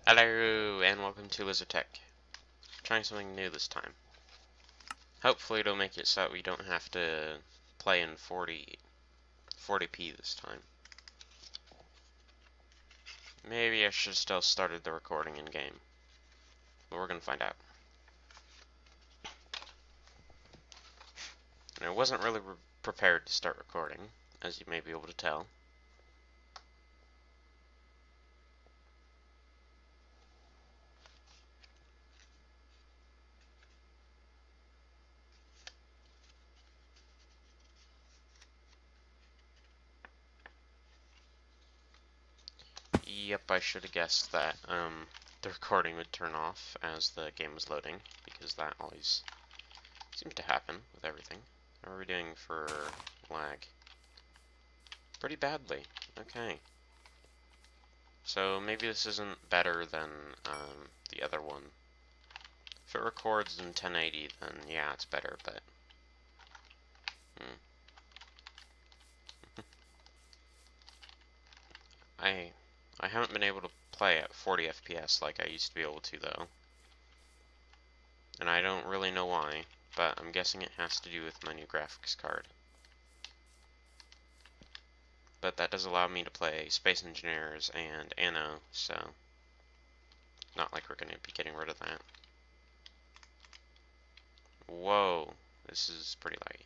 Hello, and welcome to Lizardtech. Trying something new this time. Hopefully it'll make it so that we don't have to play in 40p this time. Maybe I should have still started the recording in-game. But we're gonna find out. And I wasn't really prepared to start recording, as you may be able to tell. Yep, I should have guessed that the recording would turn off as the game was loading, because that always seems to happen with everything. How are we doing for lag? Pretty badly. Okay. So maybe this isn't better than the other one. If it records in 1080, then yeah, it's better, but... I haven't been able to play at 40 FPS like I used to be able to, though. And I don't really know why, but I'm guessing it has to do with my new graphics card. But that does allow me to play Space Engineers and Anno, so... not like we're going to be getting rid of that. Whoa, this is pretty laggy.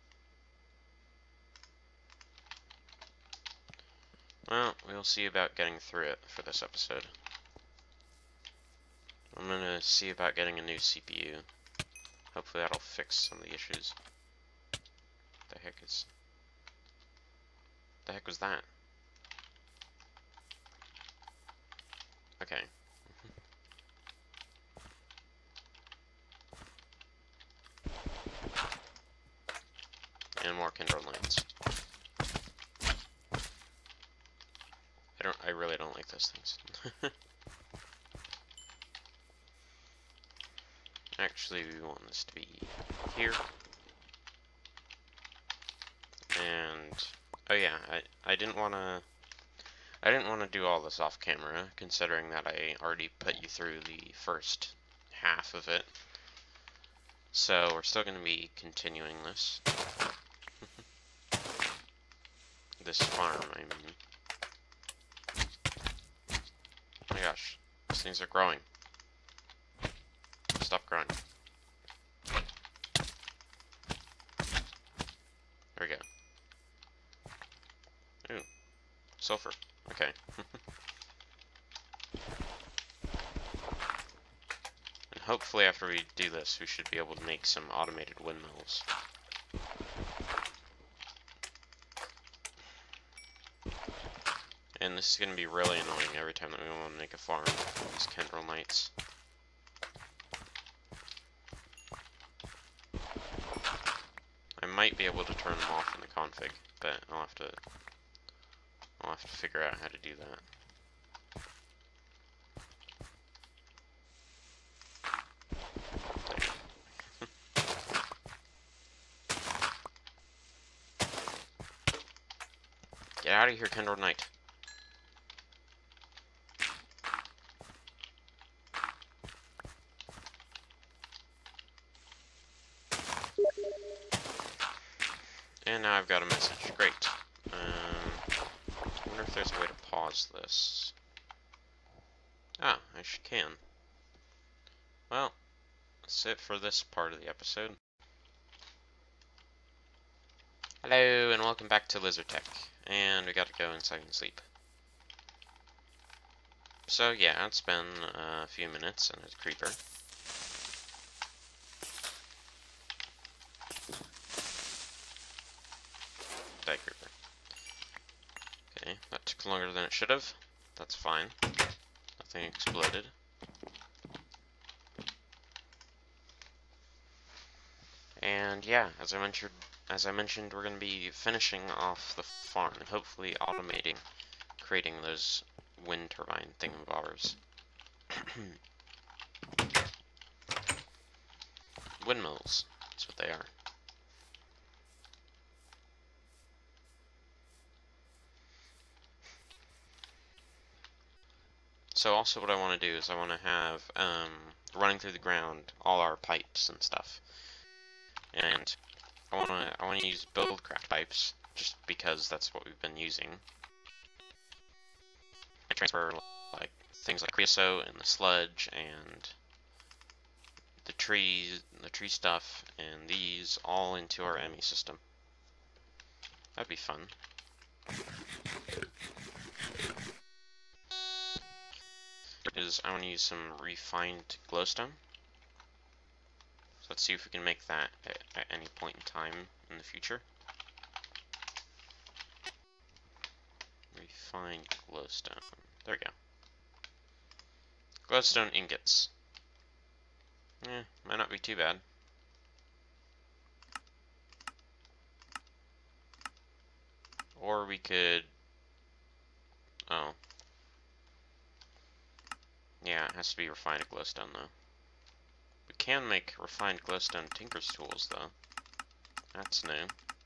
Well, we'll see about getting through it for this episode. I'm gonna see about getting a new CPU. Hopefully that'll fix some of the issues. The heck was that? Okay. And more Kindle lights. I really don't like those things. Actually, we want this to be here. And oh yeah, I didn't want to do all this off camera, considering that I already put you through the first half of it. So we're still going to be continuing this. This farm, I mean. Oh my gosh, these things are growing. Stop growing. There we go. Ooh, sulfur. Okay. And hopefully after we do this, we should be able to make some automated windmills. And this is going to be really annoying every time that we want to make a farm with these Kendril Knights. I might be able to turn them off in the config, but I'll have to figure out how to do that. Get out of here, Kendril Knight. And now I've got a message. Great. I wonder if there's a way to pause this. Ah, I can. Well, that's it for this part of the episode. Hello, and welcome back to Lizardtech. And we got to go inside and sleep. So yeah, it's been a few minutes and a creeper. Die creeper. Okay, that took longer than it should have. That's fine. Nothing exploded. And yeah, as I mentioned, we're going to be finishing off the farm and hopefully automating, creating those wind turbine thingamabobbers. Windmills, that's what they are. So also what I want to do is I want to have running through the ground all our pipes and stuff, and I want to use buildcraft pipes just because that's what we've been using. I transfer like things like creosote and the sludge and the tree stuff and these all into our ME system. That'd be fun. I want to use some refined glowstone. So let's see if we can make that at any point in time in the future. Refined glowstone. There we go. Glowstone ingots. Might not be too bad. Or we could... Oh. Yeah, it has to be refined glowstone though. We can make refined glowstone tinker's tools though. That's new.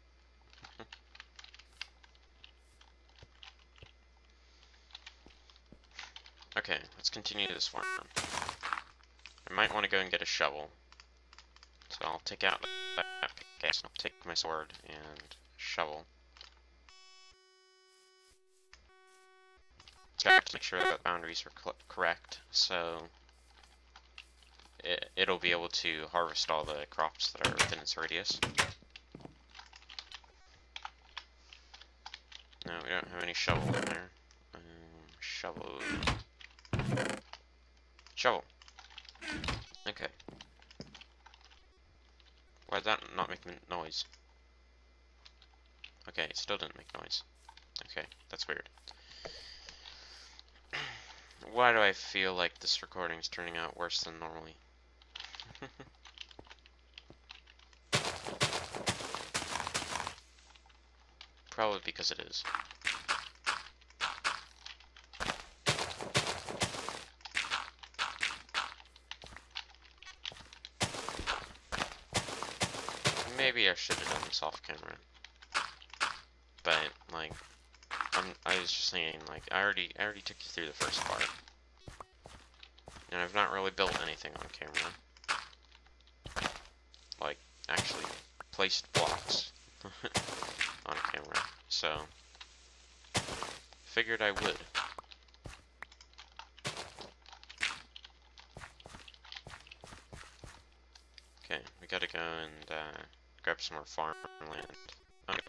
Okay, let's continue this farm. I might want to go and get a shovel. So I'll take out that pickaxe, I'll take my sword and shovel. Got to make sure that the boundaries are correct, so it'll be able to harvest all the crops that are within its radius. No, we don't have any shovel in there. Shovel. Shovel. Okay. Why did that not make noise? Okay, it still didn't make noise. Okay, that's weird. Why do I feel like this recording is turning out worse than normally? Probably because it is. Maybe I should have done this off camera. But, like, I was just saying, like, I already took you through the first part. And I've not really built anything on camera. Like, actually placed blocks on camera. So, figured I would. Okay, we gotta go and grab some more farmland. Okay.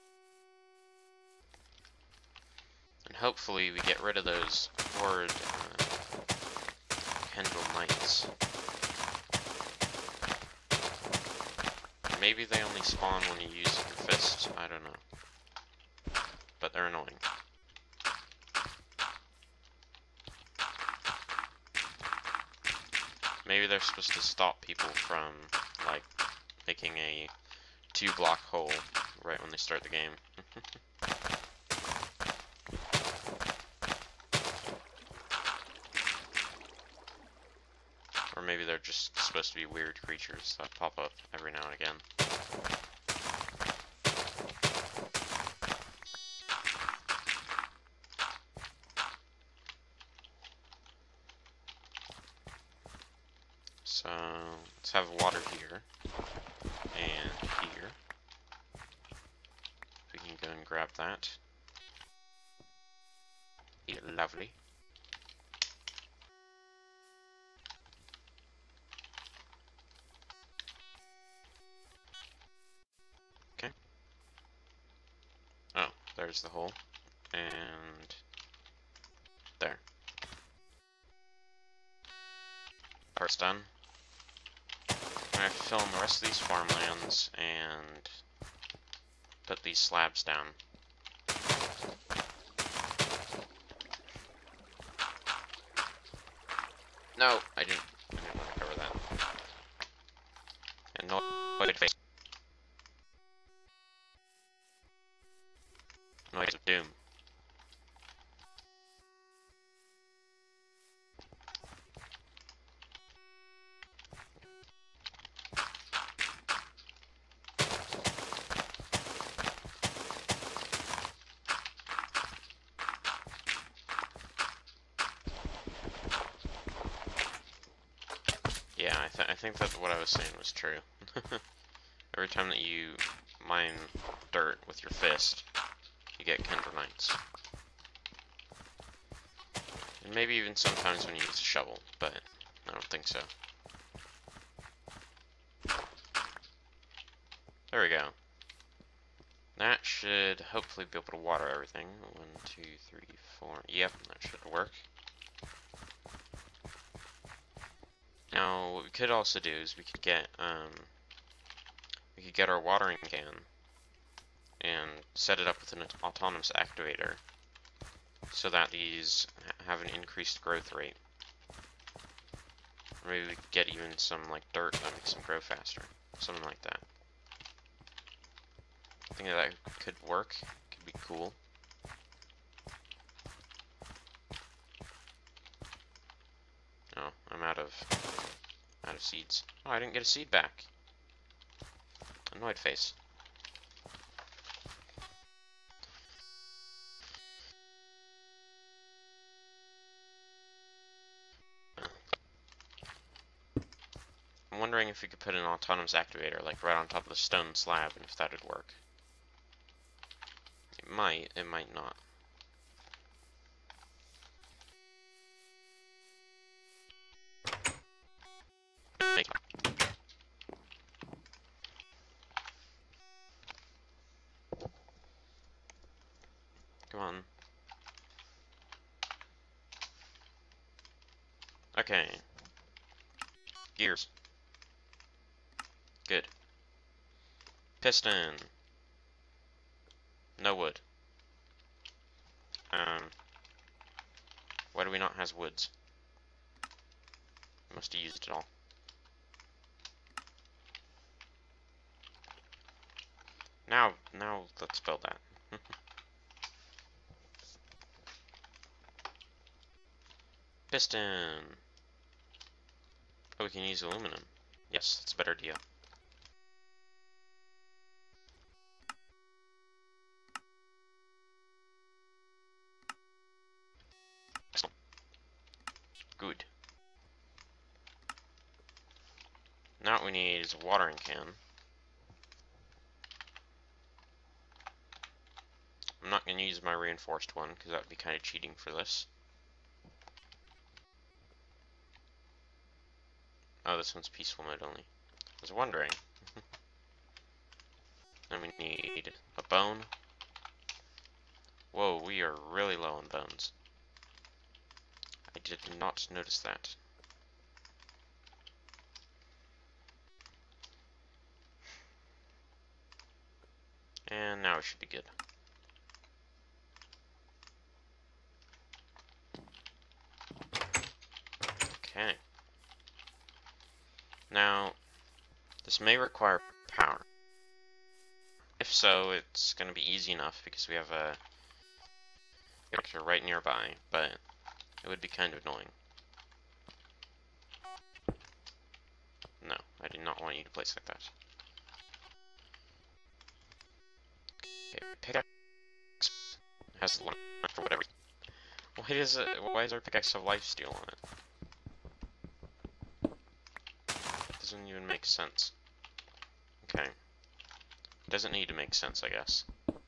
And hopefully we get rid of those horrid Kendall Knights. Maybe they only spawn when you use your fist, I don't know. But they're annoying. Maybe they're supposed to stop people from, like, making a 2-block hole right when they start the game. Or maybe they're just supposed to be weird creatures that pop up every now and again. So, let's have water here, and here. We can go and grab that. Yeah, lovely. Okay. Oh, there's the hole. And there. Part's done. I'm going to fill in the rest of these farmlands and put these slabs down. No, I didn't want to cover that. And no way to face. Noise of doom. I think that what I was saying was true. Every time that you mine dirt with your fist, you get Kendramites. And maybe even sometimes when you use a shovel, but I don't think so. There we go. That should hopefully be able to water everything. 1, 2, 3, 4. Yep, that should work. Now, what we could also do is we could get our watering can and set it up with an autonomous activator so that these have an increased growth rate. Or maybe we could get even some like dirt that makes them grow faster, something like that. I think that could work. Could be cool. Oh, I'm out of seeds. Oh, I didn't get a seed back. Annoyed face. I'm wondering if we could put an autonomous activator like right on top of the stone slab and if that would work. It might not. Come on. Okay. Gears. Good. Piston. No wood. Why do we not have woods? We must have used it all. Now let's build that. Piston. Oh, we can use aluminum. Yes, that's a better deal. Excellent. Good. Now what we need is a watering can. I'm not going to use my reinforced one because that would be kind of cheating for this. Oh, this one's peaceful mode only. I was wondering. Then we need a bone. Whoa, we are really low on bones. I did not notice that. And now it should be good. Okay. Now, this may require power. If so, it's going to be easy enough because we have a character right nearby, but it would be kind of annoying. No, I did not want you to place like that. Okay, pickaxe has one for whatever. Why does our pickaxe have lifesteal on it? Doesn't even make sense. Okay. Doesn't need to make sense, I guess.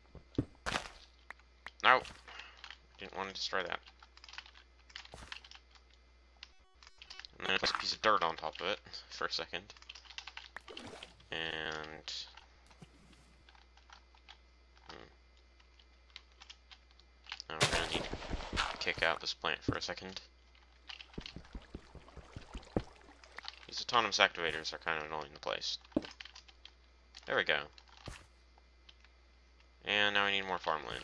No! Didn't want to destroy that. And then there's a piece of dirt on top of it for a second. And... Now we're gonna need to kick out this plant for a second. These autonomous activators are kind of annoying the place. There we go. And now I need more farmland.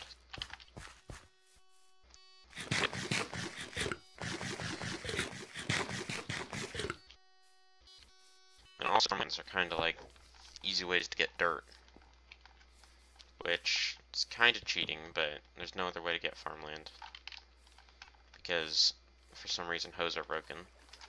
And also farmlands are kind of like easy ways to get dirt. Which is kind of cheating, but there's no other way to get farmland. Because for some reason hoes are broken.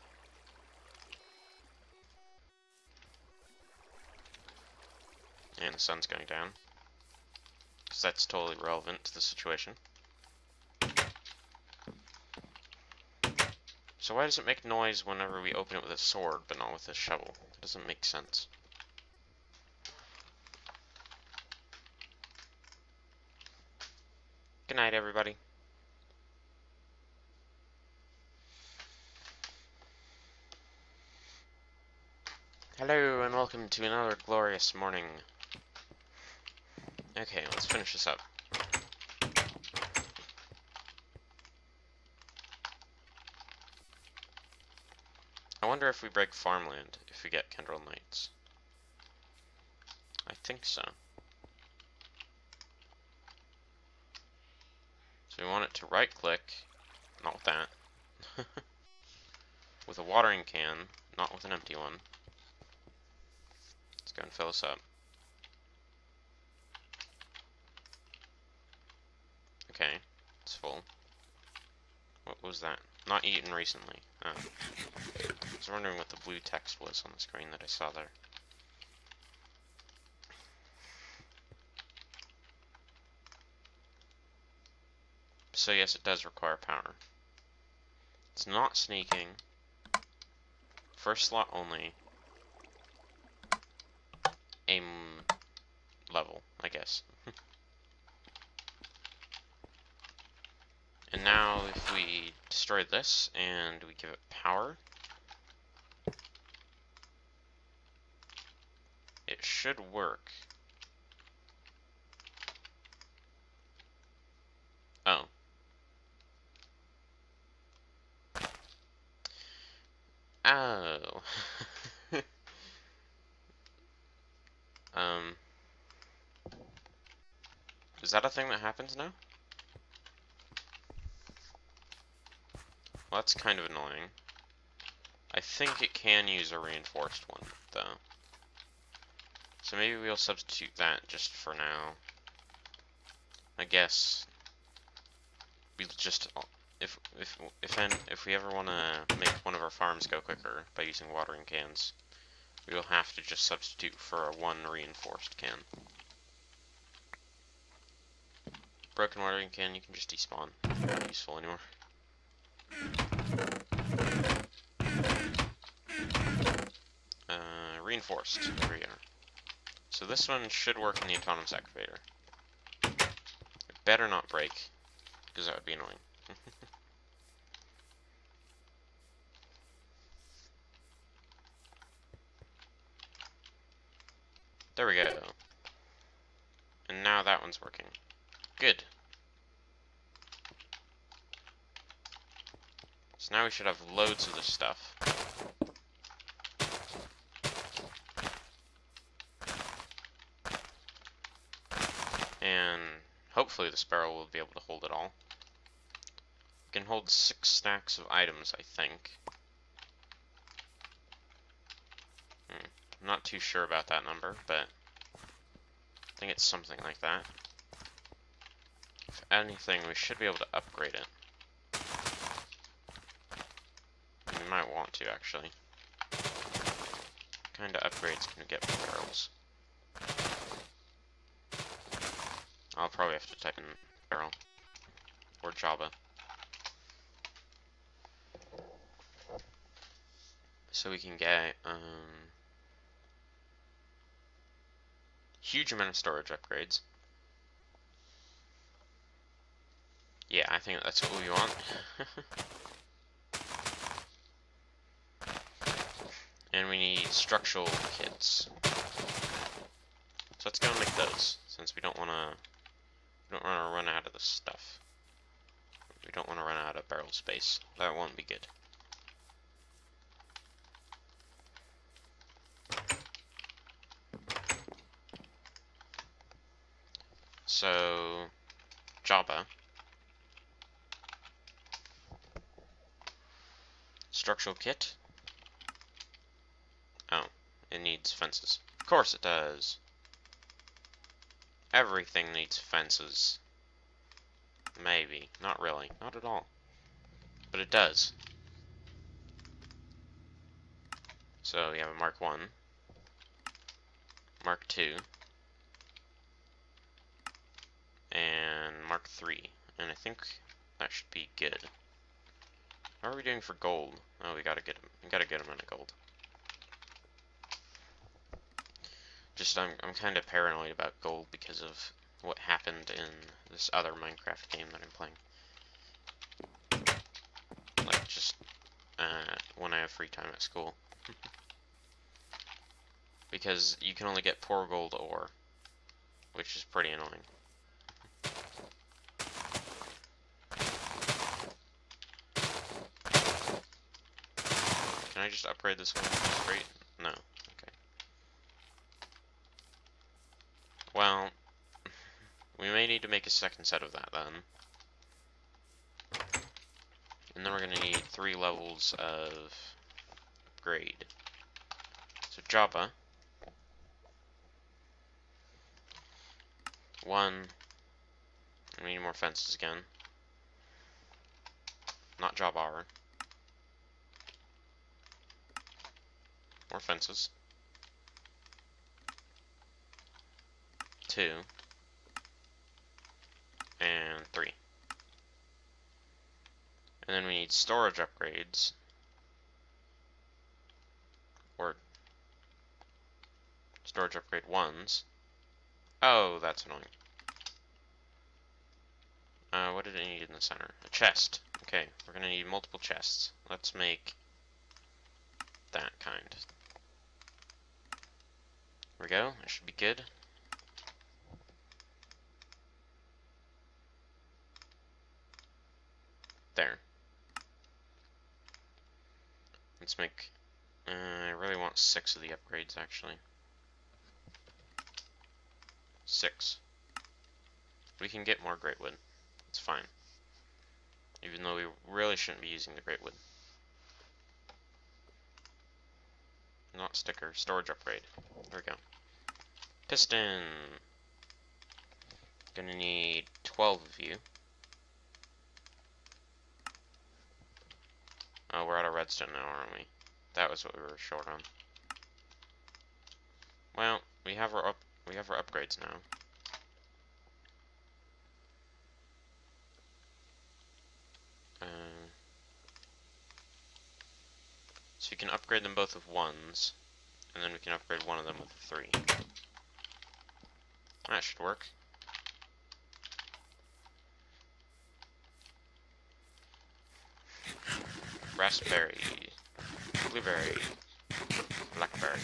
And the sun's going down. Because that's totally relevant to the situation. So why does it make noise whenever we open it with a sword, but not with a shovel? That doesn't make sense. Good night, everybody. Hello, and welcome to another glorious morning. Okay, let's finish this up. I wonder if we break farmland, if we get Kendrel Knights. I think so. So we want it to right-click, not with that, with a watering can, not with an empty one. Let's go and fill this up. Okay, it's full. What was that? Not eaten recently. Oh. I was wondering what the blue text was on the screen that I saw there. So yes, it does require power. It's not sneaking. First slot only. Aim level, I guess. And now if we destroy this and we give it power, it should work. Oh. Oh. Is that a thing that happens now? Well, that's kind of annoying. I think it can use a reinforced one, though. So maybe we'll substitute that just for now. I guess we'll just if we ever want to make one of our farms go quicker by using watering cans, we will have to just substitute for a one reinforced can. Broken watering can, you can just despawn. Not useful anymore. Reinforced. There we are. So this one should work in the autonomous excavator. It better not break, because that would be annoying. There we go. And now that one's working. Good. So now we should have loads of this stuff. And hopefully this barrel will be able to hold it all. It can hold 6 stacks of items, I think. I'm not too sure about that number, but I think it's something like that. If anything, we should be able to upgrade it. We might want to, actually. What kind of upgrades can we get from barrels? I'll probably have to type in barrel or Java. So we can get huge amount of storage upgrades. Yeah, I think that's what we want. And we need structural kits. So let's go and make those, since we don't want to run out of this stuff. We don't want to run out of barrel space. That won't be good. So, Java. Structural kit. Oh, it needs fences. Of course it does. Everything needs fences. Maybe. Not really. Not at all. But it does. So we have a Mark 1. Mark 2. And Mark 3. And I think that should be good. How are we doing for gold? Oh, we gotta get him. We gotta get him in a gold. Just I'm kind of paranoid about gold because of what happened in this other Minecraft game that I'm playing. Like just when I have free time at school. Because you can only get poor gold ore, which is pretty annoying. Can I just upgrade this one straight? No. Okay. Well, we may need to make a second set of that then. And then we're going to need 3 levels of grade. So Java. 1. We need more fences again. Not Java R. More fences. 2. And 3. And then we need storage upgrades. Or storage upgrade 1s. Oh, that's annoying. What did it need in the center? A chest. Okay, we're gonna need multiple chests. Let's make that kind. There we go. That should be good. There. Let's make... I really want 6 of the upgrades, actually. 6. We can get more great wood. It's fine. Even though we really shouldn't be using the great wood. Not sticker. Storage upgrade. There we go. Piston. Gonna need 12 of you. Oh, we're out of redstone now, aren't we? That was what we were short on. Well, we have our upgrades now. So you can upgrade them both with 1s, and then we can upgrade one of them with a 3. That should work. Raspberry, blueberry, blackberry.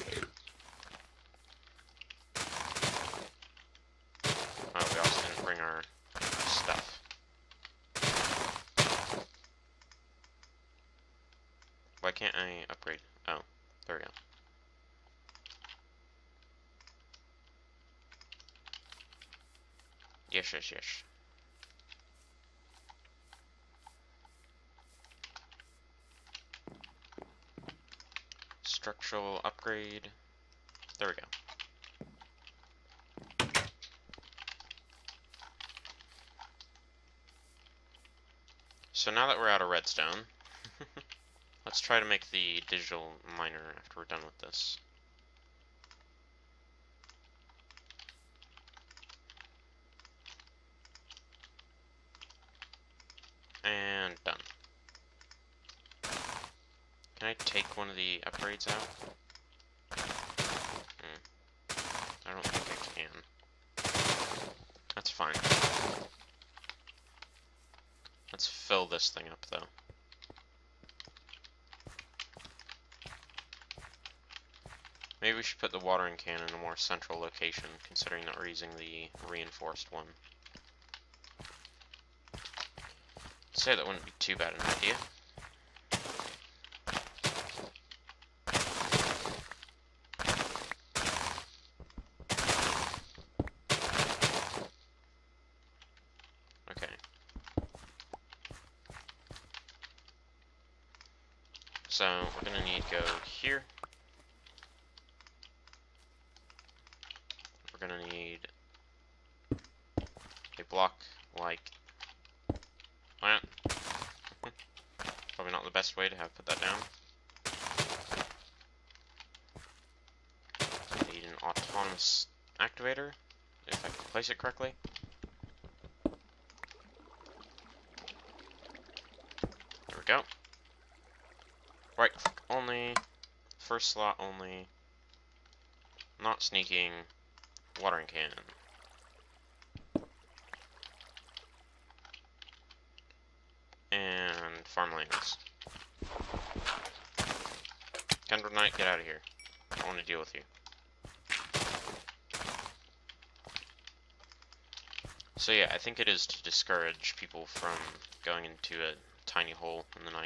Oh, we also didn't bring our stuff. Why can't I upgrade? Oh, there we go. Yes. Structural upgrade. There we go. So now that we're out of redstone, let's try to make the digital miner after we're done with this. And done. Can I take one of the upgrades out? I don't think I can. That's fine. Let's fill this thing up, though. Maybe we should put the watering can in a more central location, considering that we're using the reinforced one. I'd say that wouldn't be too bad an idea. Okay. So, we're gonna need to go here. We're gonna need a block like that. Probably not the best way to have put that down. I need an autonomous activator, if I can place it correctly. There we go. Right click only. First slot only. Not sneaking. Watering can. And farmlands. Kendra Knight, get out of here. I don't want to deal with you. So yeah, I think it is to discourage people from going into a tiny hole in the night.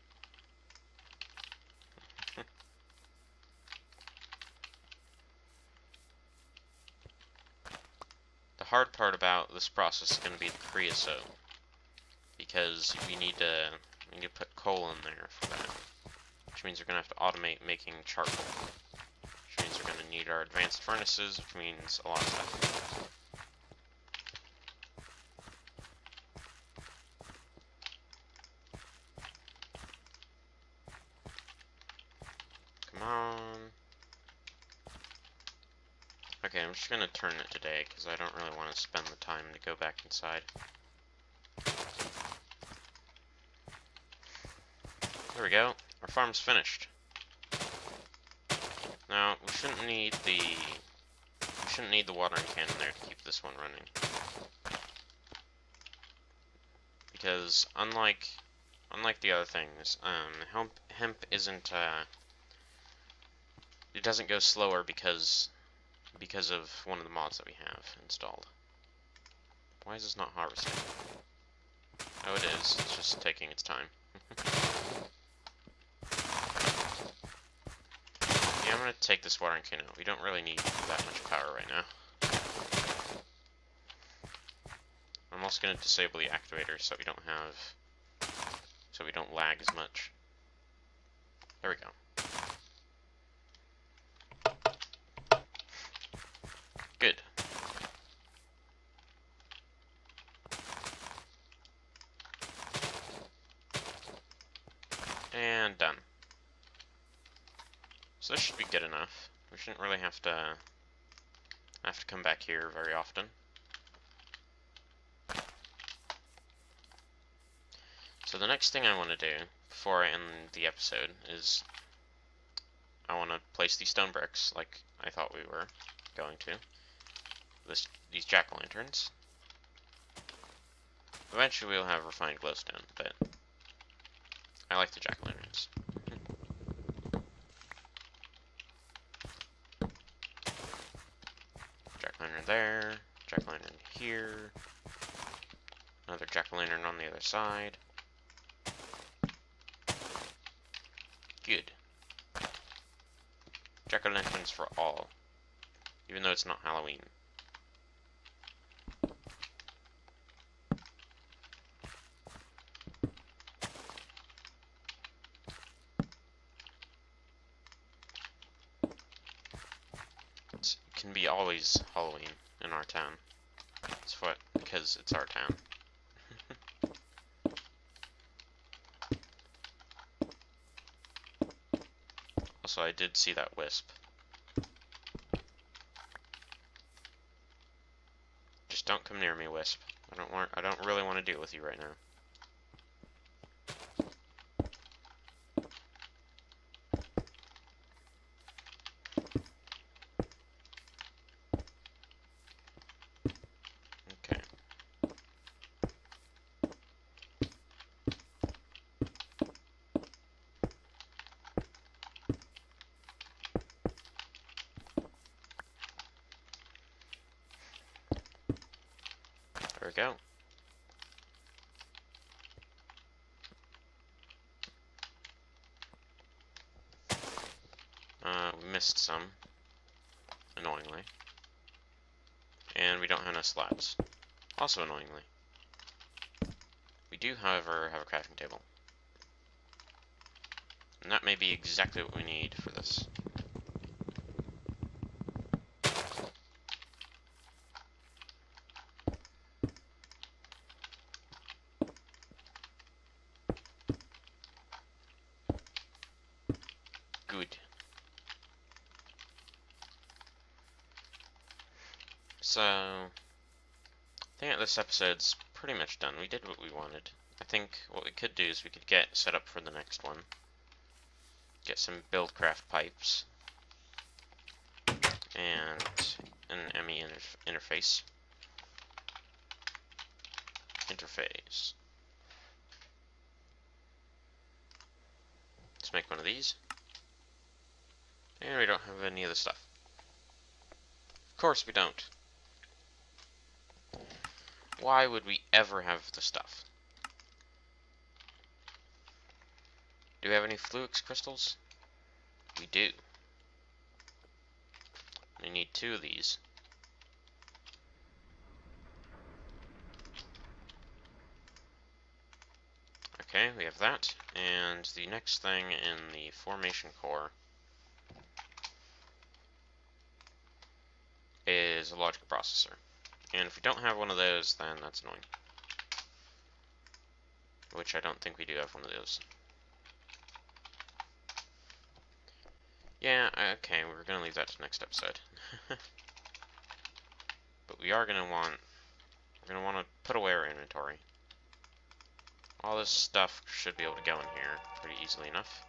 The hard part about this process is going to be the creosote, because we need to put coal in there for that, which means we're going to have to automate making charcoal, which means we're going to need our advanced furnaces, which means a lot of stuff. Come on. Okay, I'm just going to turn it today, because I don't really want to spend the time to go back inside. There we go. Our farm's finished. Now, we shouldn't need the watering can in there to keep this one running. Because unlike the other things, hemp isn't it doesn't go slower because of one of the mods that we have installed. Why is this not harvesting? Oh, it is. It's just taking its time. Yeah, I'm gonna take this watering can out. We don't really need that much power right now. I'm also gonna disable the activator so we don't lag as much. There we go. Good. And done. So this should be good enough. We shouldn't really have to come back here very often. So the next thing I want to do before I end the episode is I want to place these stone bricks like I thought we were going to. These jack-o'-lanterns. Eventually we'll have refined glowstone, but I like the jack-o'-lanterns. Jack-o'-lantern there, jack-o'-lantern here, another jack-o'-lantern on the other side. Good. Jack-o'-lanterns for all, even though it's not Halloween. It can be always Halloween in our town. Because it's our town. Also, I did see that wisp. Just don't come near me, wisp. I don't really want to deal with you right now. Okay. There we go. We missed some, annoyingly. And we don't have enough slabs, also annoyingly. We do, however, have a crafting table. And that may be exactly what we need for this. Good. So, I think this episode's pretty much done. We did what we wanted. I think what we could do is we could get set up for the next one. get some Buildcraft pipes and an ME interface. Let's make one of these. And we don't have any of the stuff. Of course we don't. Why would we ever have the stuff? Do we have any Fluix crystals? We do. We need 2 of these. Okay, we have that. And the next thing in the formation core is a logic processor. And if we don't have one of those, then that's annoying. Which I don't think we do have one of those. Yeah, okay, we're gonna leave that to next episode. But we are gonna want, we're gonna want to put away our inventory. All this stuff should be able to go in here pretty easily enough.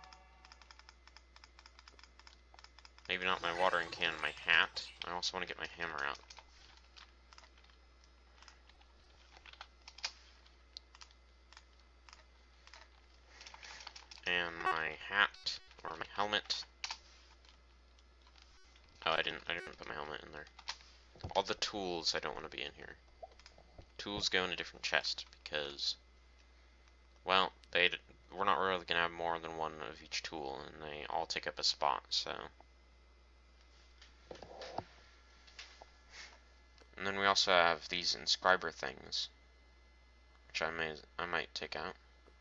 Maybe not my watering can and my hat. I also want to get my hammer out. And my hat, or my helmet. Oh, I didn't put my helmet in there. All the tools I don't want to be in here. Tools go in a different chest because, well, we're not really gonna have more than one of each tool, and they all take up a spot. So, and then we also have these inscriber things, which I might take out.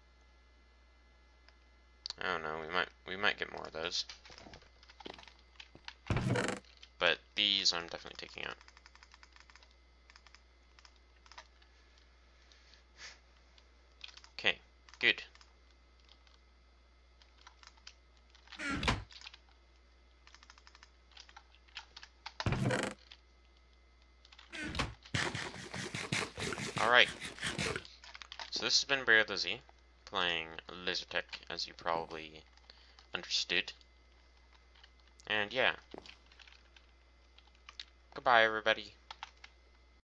I don't know. We might get more of those, but these I'm definitely taking out. Okay, good. Alright, so this has been Bear Lizzie, playing Lizardtech, as you probably understood. And yeah, goodbye everybody.